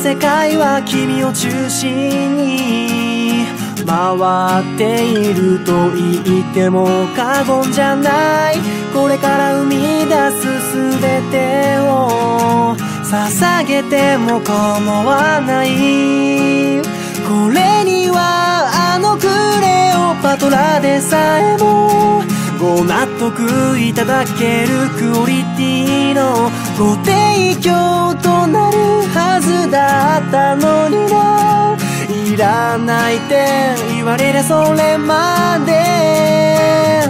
世界は君を中心に回っていると言っても過言じゃない。これから生み出す全てを捧げても構わない。これにはあのクレオパトラでさえもご納得いただけるクオリティのご提供となるはずだったのにな。いらないって言われりゃそれまで。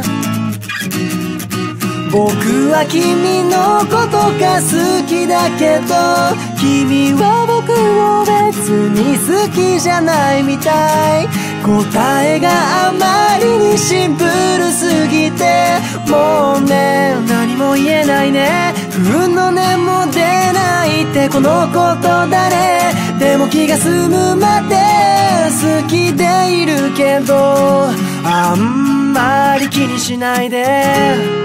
僕は君のことが好きだけど君は僕を別に好きじゃないみたい。答えがあまりにシンプルすぎてもうね何も言えないね。不運の念も出ないってこのこと誰でも気が済むまで好きでいるけどあんまり気にしないで。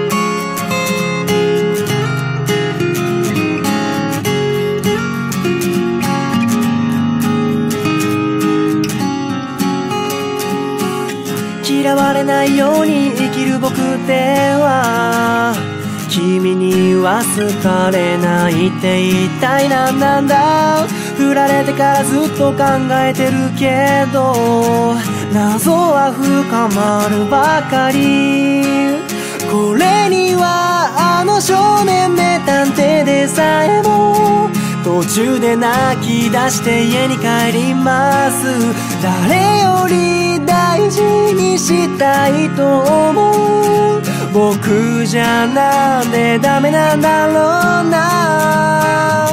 嫌われないように生きる僕では君には好かれないって一体何なんだ。振られてからずっと考えてるけど謎は深まるばかり。これにはあの少年名探偵でさえも途中で泣き出して家に帰ります。誰より大事にしたいと思う僕じゃなんでダメなんだろうな。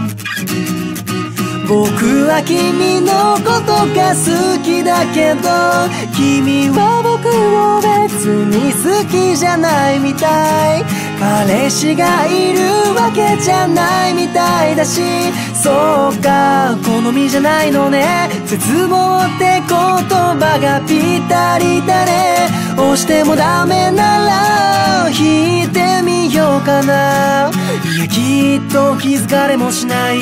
僕は君のことが好きだけど君は僕を別に好きじゃないみたい。彼氏がいるわけじゃないみたいだしそうか好みじゃないのね。絶望って言葉がぴったりだね。押してもダメなら引いてみようかな。いやきっと気づかれもしない。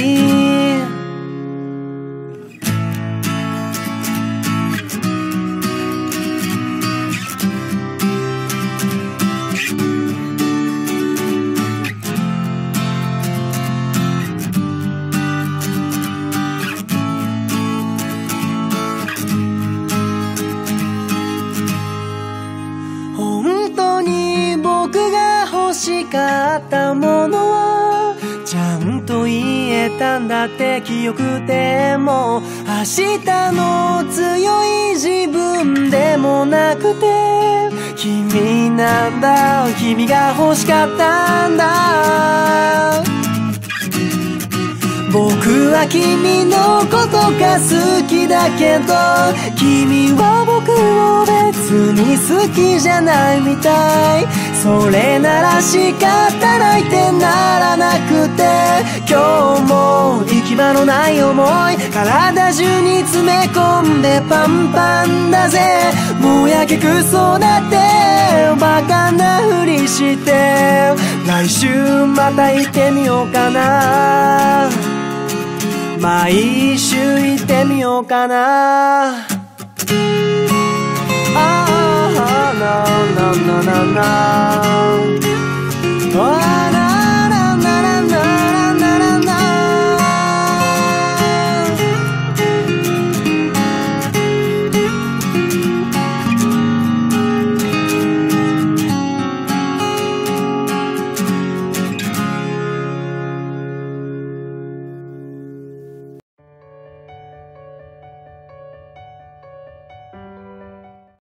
欲しかったものはちゃんと言えたんだって記憶でも明日の強い自分でもなくて君なんだ君が欲しかったんだ。僕は君のことが好きだけど君は僕を別に好きじゃないみたい。それなら仕方ないってならなくて今日も行き場のない思い体中に詰め込んでパンパンだぜ。もうやけくそだってバカなふりして来週また行ってみようかな。毎週行ってみようかな。ああななななな